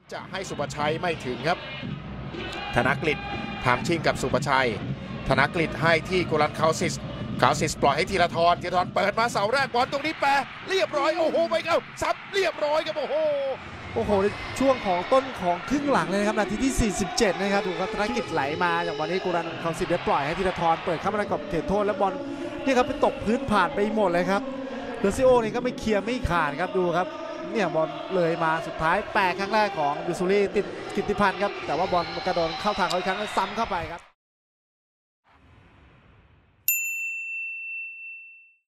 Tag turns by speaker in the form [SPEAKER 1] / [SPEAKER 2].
[SPEAKER 1] จะให้สุภชัยไม่ถึงครับธนกฤษทำชิงกับสุภชัยธนกฤษให้ที่กุลันคาสิสปล่อยให้ธีรทรเปิดมาเสาแรกบอลตรงนี้แปรเรียบร้อยโอ้โหไปเข้าซับเรียบร้อยครับโอ้โห
[SPEAKER 2] ในช่วงของต้นของครึ่งหลังเลยนะครับนาทีที่47นะครับดูครับธนกฤษไหลมาจากวันนี้กุลันคาสิสได้ปล่อยให้ธีรทรเปิดเข้ามาในกรอบเขตโทษแล้วบอลนี่ครับไปตกพื้นผ่านไปหมดเลยครับเดซิโอนี่ก็ไม่เคลียร์ไม่ขาดครับดูครับเนี่ยบอลเลยมาสุดท้ายแปรครั้งแรกของบิซูรี่ติดกิตติพันธ์ครับแต่ว่าบอลกระโดดเข้าทางเขาอีกครั้งแล้วซ้ำเข้าไปครับ